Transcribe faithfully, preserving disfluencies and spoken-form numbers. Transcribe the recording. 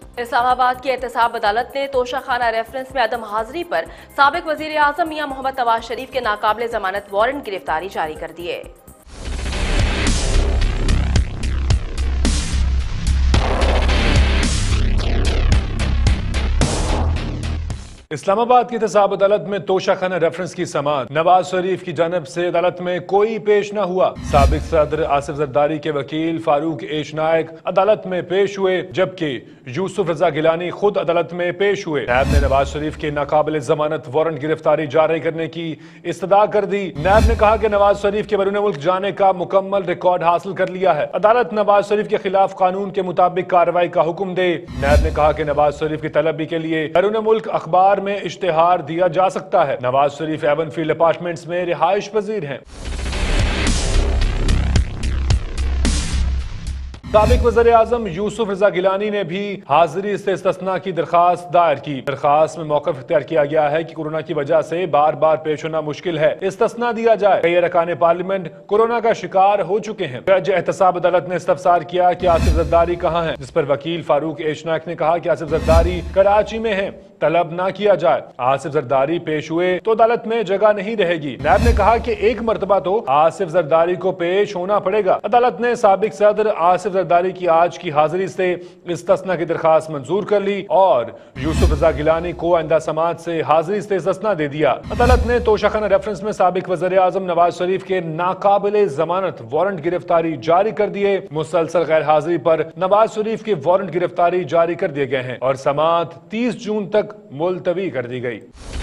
इस्लामाबाद की एहतसाब अदालत ने तोशाखाना रेफरेंस में अदम हाजिरी पर साबिक वजीर आजम मियां मोहम्मद नवाज शरीफ के नाकाबिले जमानत वारंट गिरफ्तारी जारी कर दिए। इस्लामाबाद की एहतसाब अदालत में तोशाखाना रेफरेंस की समाअत नवाज शरीफ की जानब से अदालत में कोई पेश न हुआ। साबिक सदर आसिफ जरदारी के वकील फारूक एश नायक अदालत में पेश हुए, जबकि यूसुफ रजा गिलानी खुद अदालत में पेश हुए। नैब ने नवाज शरीफ के नाकाबिले जमानत वारंट गिरफ्तारी जारी करने की इस्तदा कर दी। नैब ने कहा कि नवाज शरीफ के बैरून मुल्क जाने का मुकम्मल रिकॉर्ड हासिल कर लिया है। अदालत नवाज शरीफ के खिलाफ कानून के मुताबिक कार्रवाई का हुक्म दे। नैब ने कहा कि नवाज शरीफ की तलबी के लिए बैरून मुल्क अखबार में इश्तेहार दिया जा सकता है। Nawaz Sharif Avenfield apartments में रिहाइश पजीर हैं। साबिक वज़ीर आज़म यूसुफ रजा गिलानी ने भी हाजिरी से इस्तिस्ना की दरखास्त दायर की। दरखास्त में मौक़िफ़ इख्तियार किया गया है कि कोरोना की वजह से बार बार पेश होना मुश्किल है, इस्तिस्ना दिया जाए। कई अरकान पार्लियामेंट कोरोना का शिकार हो चुके हैं। जज एहतसाब अदालत ने इस्तफसार किया कि आसिफ जरदारी कहाँ है, जिस पर वकील फारूक एश नायक ने कहा कि आसिफ जरदारी कराची में है, तलब ना किया जाए। आसिफ जरदारी पेश हुए तो अदालत में जगह नहीं रहेगी। नैब ने कहा कि एक मरतबा तो आसिफ जरदारी को पेश होना पड़ेगा। अदालत ने साबिक सदर आसिफ जरदारी की आज की हाजिरी से इस्तिस्ना की दरखास्त मंजूर कर ली और यूसुफ रजा गिलानी को आइंदा समाअत से हाजिरी से इस्तिस्ना दे दिया। अदालत ने तोशाखाना रेफरेंस में साबिक वज़ीर आज़म नवाज शरीफ के नाकाबिले जमानत वारंट गिरफ्तारी जारी कर दिए। मुसलसल गैर हाजिरी पर नवाज शरीफ के वारंट गिरफ्तारी जारी कर दिए गए हैं और समाअत तीस जून तक मुलतवी कर दी गई।